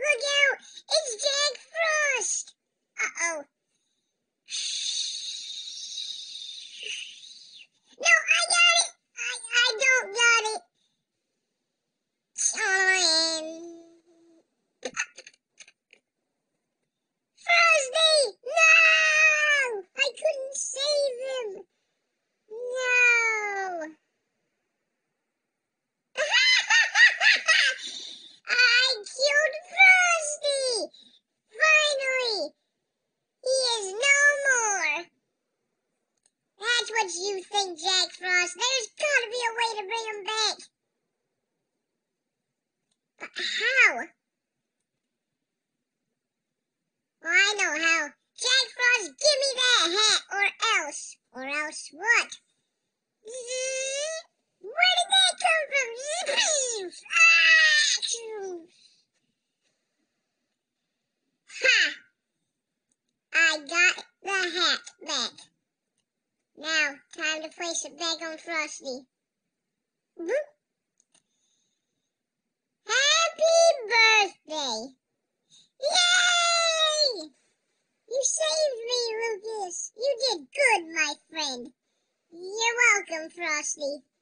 Look out! It's Jack Frost! Uh-oh. No, I got it! I don't got it. Frosty! No! I couldn't save him. No. I killed Frosty! Finally! He is no more! That's what you think, Jack Frost. There's gotta be a way to bring him back. But how? Well, I know how. Jack Frost, give me that hat, or else. Or else what? Where did that come from? Ha! I got the hat back. Now, time to place it back on Frosty. Boop. Happy birthday! Yay! You saved me, Lucas. You did good, my friend. You're welcome, Frosty.